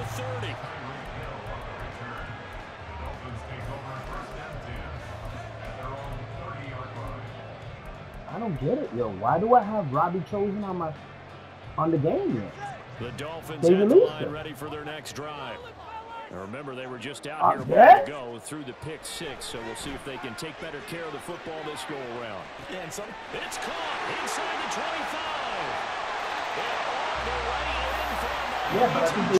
the 30. I don't get it, yo. Why do I have Robbie chosen on the game yet? The Dolphins at the line ready for their next drive. Now remember, they were just out here a moment ago through the pick 6, so we'll see if they can take better care of the football this go around. And it's caught inside the 25. They're on their way in for a